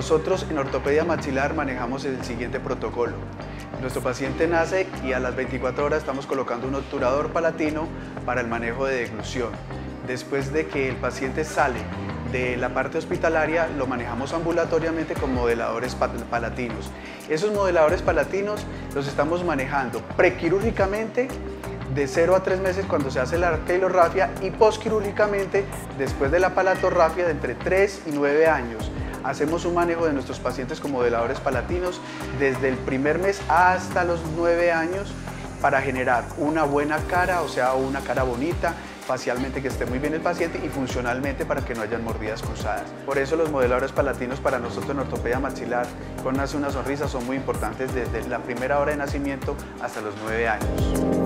Nosotros en ortopedia maxilar manejamos el siguiente protocolo. Nuestro paciente nace y a las 24 horas estamos colocando un obturador palatino para el manejo de deglución. Después de que el paciente sale de la parte hospitalaria, lo manejamos ambulatoriamente con modeladores palatinos. Esos modeladores palatinos los estamos manejando prequirúrgicamente de 0 a 3 meses cuando se hace la queilorrafia y posquirúrgicamente después de la palatorrafia de entre 3 y 9 años. Hacemos un manejo de nuestros pacientes con modeladores palatinos desde el primer mes hasta los 9 años para generar una buena cara, o sea, una cara bonita, facialmente que esté muy bien el paciente y funcionalmente para que no hayan mordidas cruzadas. Por eso los modeladores palatinos para nosotros en ortopedia maxilar con Nace una Sonrisa son muy importantes desde la primera hora de nacimiento hasta los 9 años.